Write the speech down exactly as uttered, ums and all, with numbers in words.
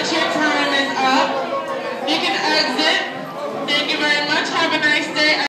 much. Your time is up. You can exit. Thank you very much. Have a nice day.